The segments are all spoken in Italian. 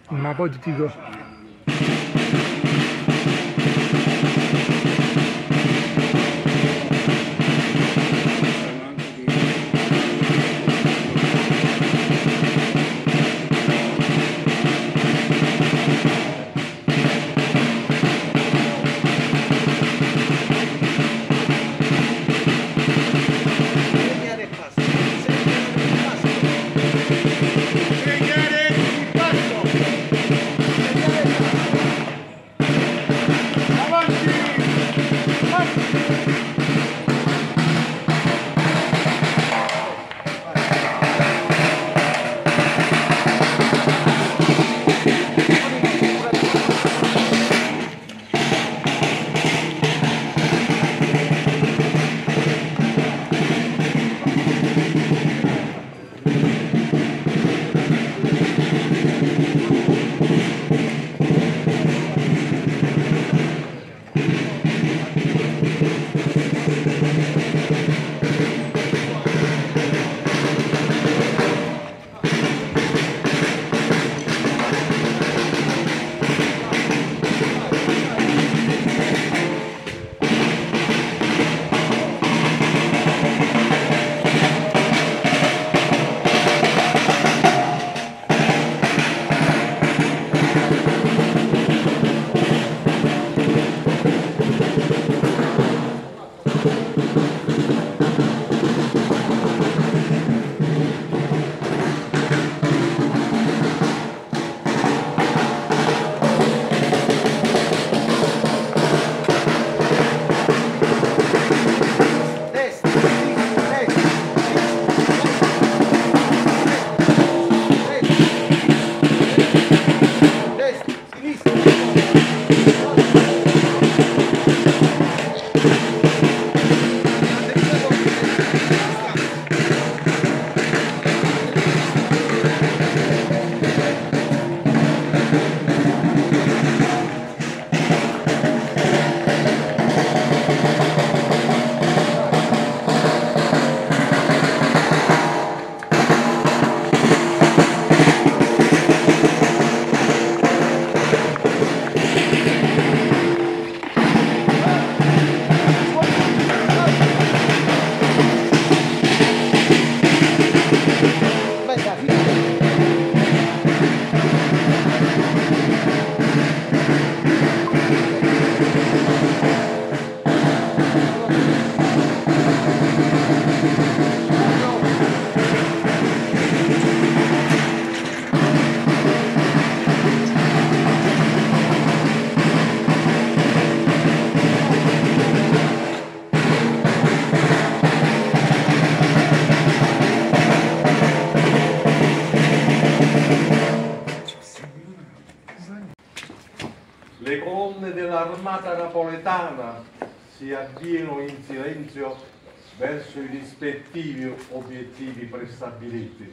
Ma poi ti dico... Le colonne dell'armata napoletana si avviano in silenzio verso i rispettivi obiettivi prestabiliti.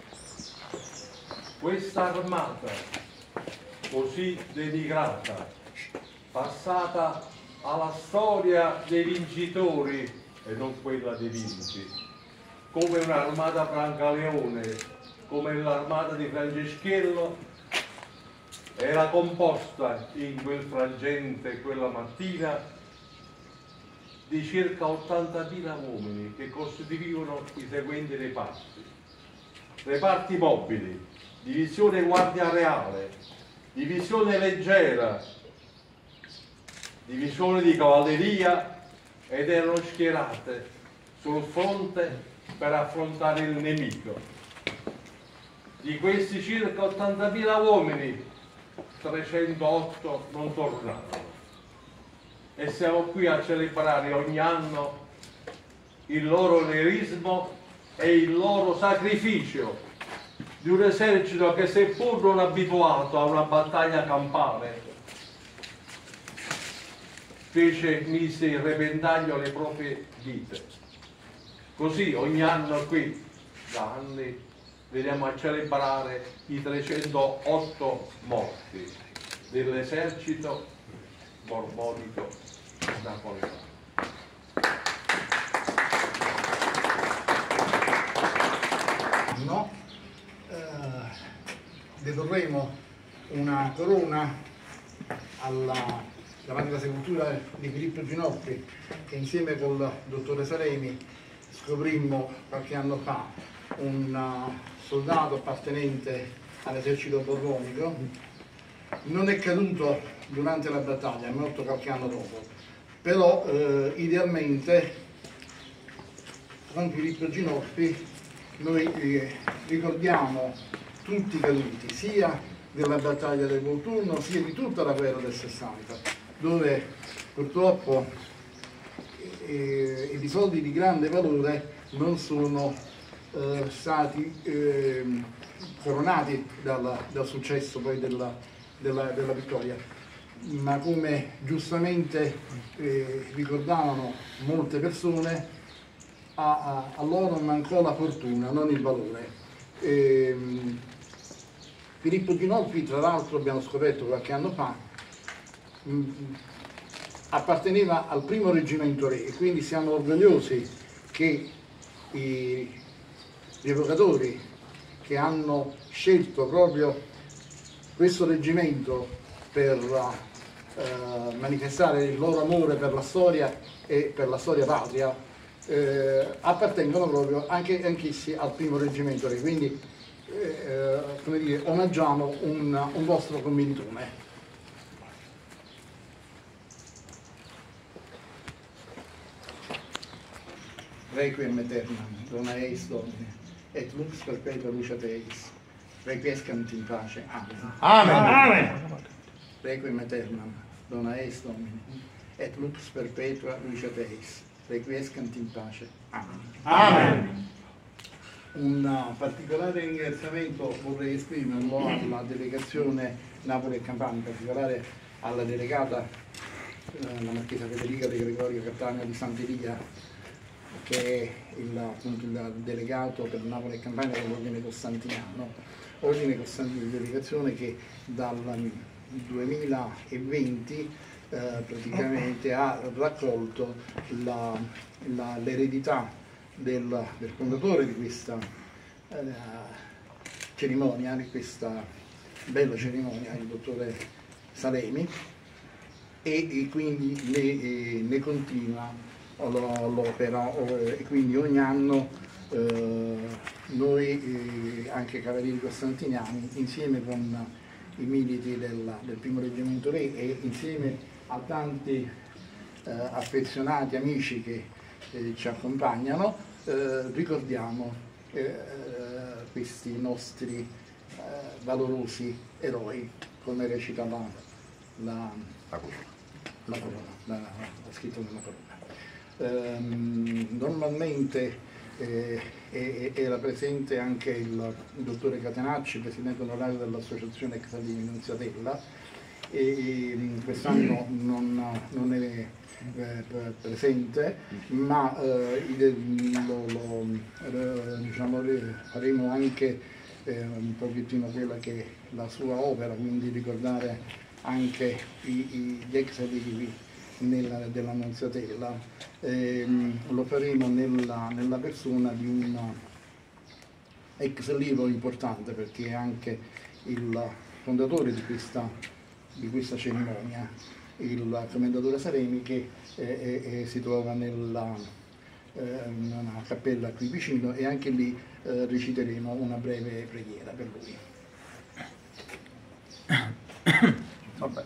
Questa armata, così denigrata, passata alla storia dei vincitori e non quella dei vinti, come un'armata Francaleone, come l'armata di Franceschello, era composta in quel frangente quella mattina di circa 80.000 uomini che costituivano i seguenti reparti: reparti mobili, divisione guardia reale, divisione leggera, divisione di cavalleria, ed erano schierate sul fronte per affrontare il nemico. Di questi circa 80.000 uomini 308 non tornarono, e siamo qui a celebrare ogni anno il loro eroismo e il loro sacrificio di un esercito che, seppur non abituato a una battaglia campale, mise in repentaglio le proprie vite. Così ogni anno qui, da anni, veniamo a celebrare i 308 morti dell'esercito borbonico napoletano. No, dedurremo una corona davanti alla sepoltura di Filippo Ginocchi, che insieme col dottore Salemi scoprimmo qualche anno fa, un soldato appartenente all'esercito borbonico. Non è caduto durante la battaglia, è morto qualche anno dopo, però idealmente con Filippo Ginocchi noi ricordiamo tutti i caduti, sia della battaglia del Volturno sia di tutta la guerra del 60, dove purtroppo episodi di grande valore non sono stati coronati dal successo poi della vittoria, ma come giustamente ricordavano molte persone, a loro mancò la fortuna, non il valore. Filippo Ginocchi, tra l'altro, abbiamo scoperto qualche anno fa, apparteneva al primo reggimento re, e quindi siamo orgogliosi che i rievocatori che hanno scelto proprio questo reggimento per manifestare il loro amore per la storia e per la storia patria appartengono proprio anch'essi al primo reggimento re, quindi come dire, omaggiamo un vostro commilitone. Requiem aeternam, dona eis Domine, et lux perpetua luceat eis, requiescant in pace. Amen. Amen. Amen. Requiem aeternam, dona eis Domine, et lux perpetua luceat eis, requiescant in pace. Amen. Amen. Un particolare ringraziamento vorrei esprimerlo alla delegazione Napoli e Campania, in particolare alla delegata la marchesa Federica De Gregorio Cattaneo di Sant'Elia, che è il delegato per Napoli e Campania dell'Ordine Costantiniano, ordine costantiniano, delegazione che dal 2020 praticamente ha raccolto l'eredità del fondatore di questa cerimonia, di questa bella cerimonia, il dottore Salemi, e quindi ne continua l'opera, e quindi ogni anno noi, anche cavalieri costantiniani, insieme con i militi del primo reggimento re e insieme a tanti affezionati amici che ci accompagnano, ricordiamo questi nostri valorosi eroi, come recita la scritto nella corona. Normalmente era presente anche il dottore Catenacci, presidente onorario dell'associazione Ex Allivi Nunziatella, e quest'anno non è presente, ma diciamo, faremo anche un pochettino quella che è la sua opera, quindi ricordare anche gli ex allivi della Nunziatella. Lo faremo nella persona di un ex allievo importante, perché è anche il fondatore di questa cerimonia, il commendatore Salemi, che si trova in una cappella qui vicino, e anche lì reciteremo una breve preghiera per lui. Vabbè.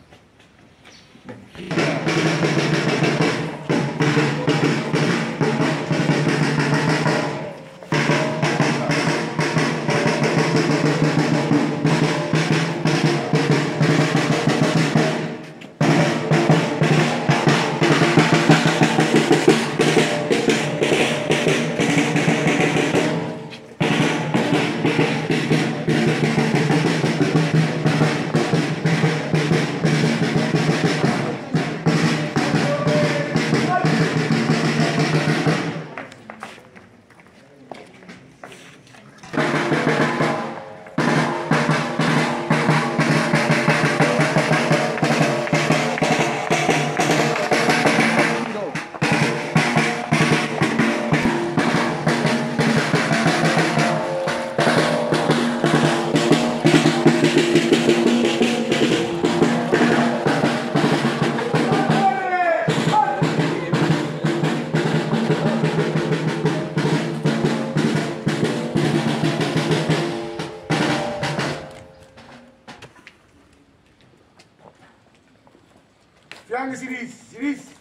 fianchi sinistri.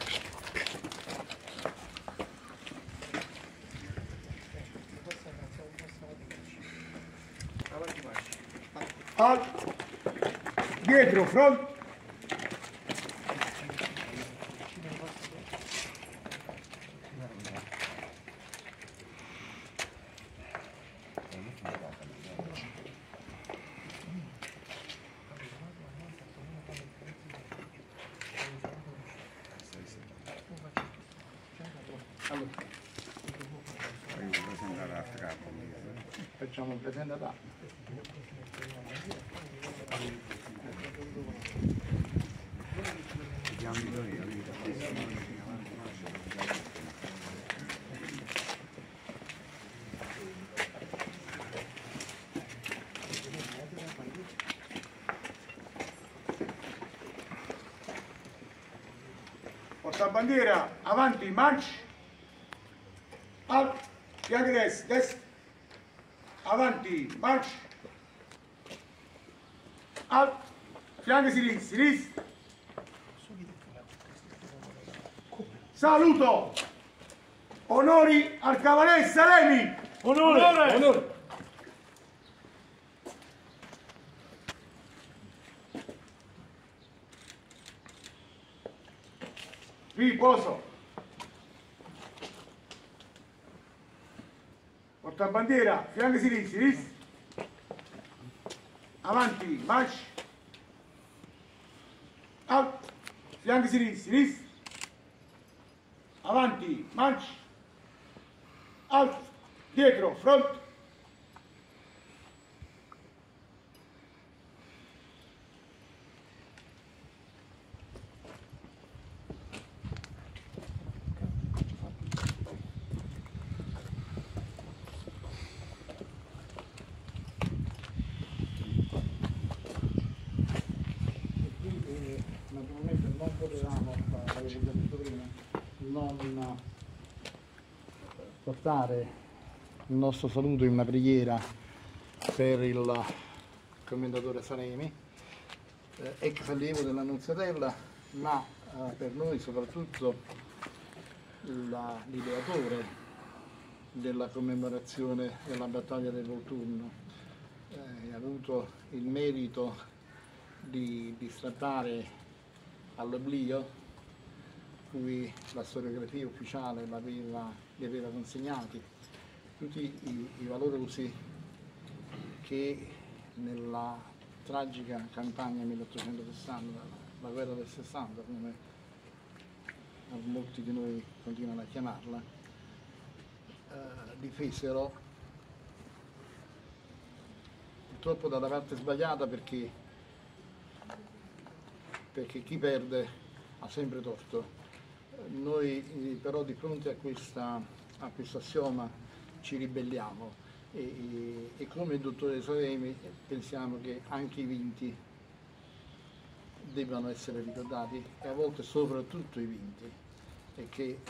Alt, dietro, front. Facciamo un presentato. Portabandiera, avanti, march. Alt, fianchi destra. Avanti, march. Alt, fianchi sinistri. Saluto. Onori al cavaliere Salemi. Onore! Riposo. Portabandiera, fianchi sinistri. Avanti, march. Alt, fianchi sinistri. Avanti, march. Alt, dietro, front. Naturalmente non potevamo, l'avevo già detto prima, non portare il nostro saluto in una preghiera per il commendatore Salemi, ex allievo dell'Annunziatella, ma per noi soprattutto l'ideatore della commemorazione della battaglia del Volturno. Ha avuto il merito di strappare all'oblio, cui la storiografia ufficiale li aveva consegnati, tutti i valorosi che nella tragica campagna 1860, la guerra del 60, come molti di noi continuano a chiamarla, difesero purtroppo dalla parte sbagliata perché chi perde ha sempre torto. Noi però di fronte a questo assioma ci ribelliamo e come il dottore Salemi pensiamo che anche i vinti debbano essere ricordati e a volte soprattutto i vinti, e che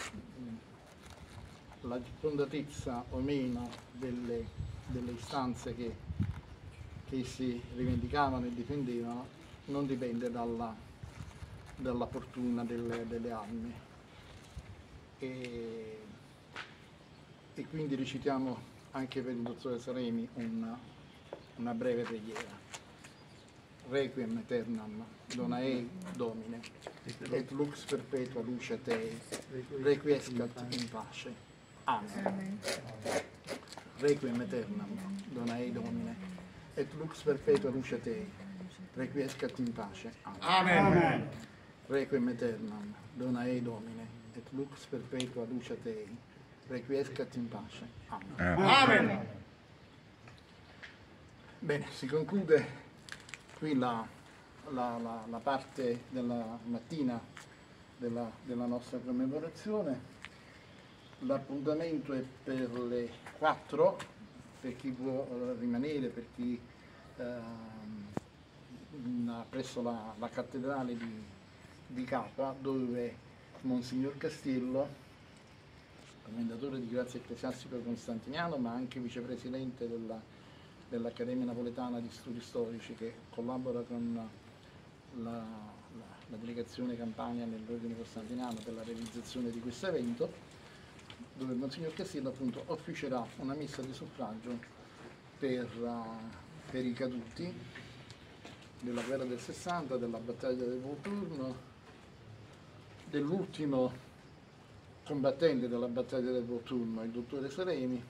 la fondatezza o meno delle istanze che essi rivendicavano e difendevano non dipende dalla fortuna delle armi. E quindi recitiamo anche per il dottore Salemi una breve preghiera. Requiem aeternam dona ei Domine, et lux perpetua luce Tei, requiescat in pace. Amen. Requiem aeternam dona ei Domine, et lux perpetua luce Tei, requiescat in pace. Amen. Amen. Requiem aeternam dona ei Domine, et lux perpetua luce Tei, requiescat in pace. Amen. Amen. Bene, si conclude qui la parte della mattina della nostra commemorazione. L'appuntamento è per le 4, per chi può rimanere, per chi presso la cattedrale di Capua, dove Monsignor Castiello, commendatore di Grazia Ecclesiastico Costantiniano, ma anche vicepresidente dell'Accademia Napoletana di Studi Storici, che collabora con la delegazione Campania nell'Ordine Costantiniano per la realizzazione di questo evento, dove il Monsignor Castillo appunto officerà una messa di suffragio per i caduti della guerra del 60, della battaglia del Volturno, dell'ultimo combattente della battaglia del Volturno, il dottore Seremi,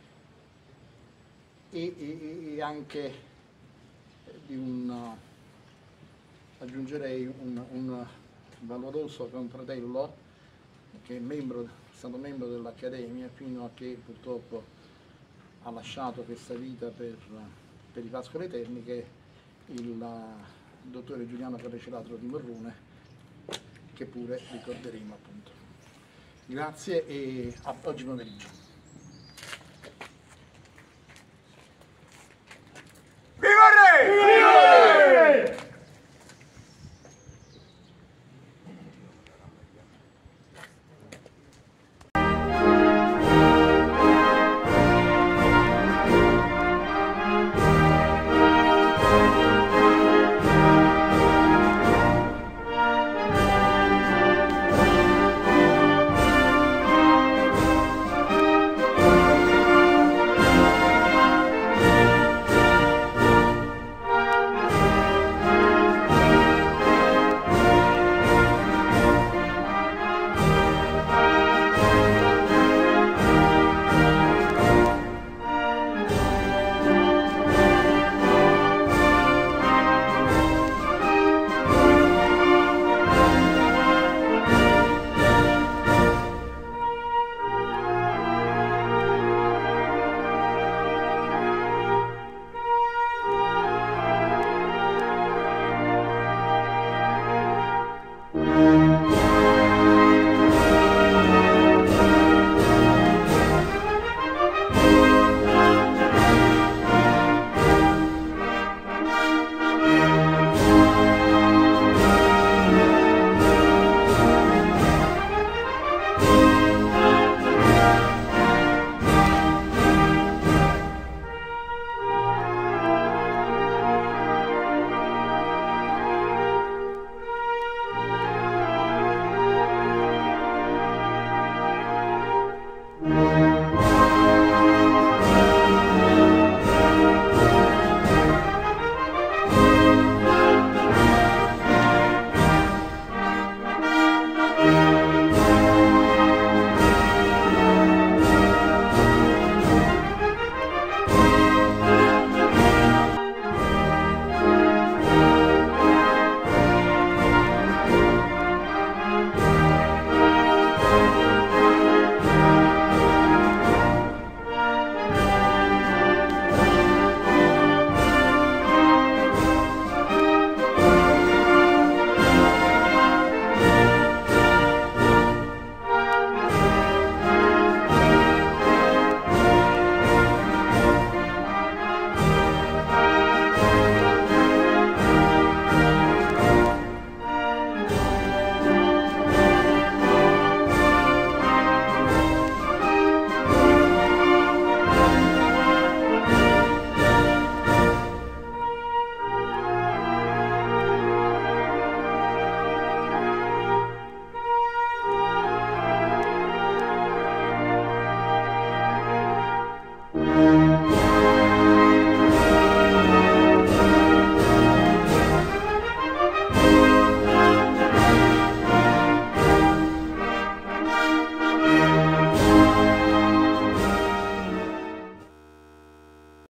e anche di aggiungerei un valoroso confratello che è stato membro dell'Accademia fino a che purtroppo ha lasciato questa vita per i Pascoli Eterni, che è il dottore Giuliano Carrecelatro di Morrone, che pure ricorderemo appunto. Grazie e a oggi pomeriggio.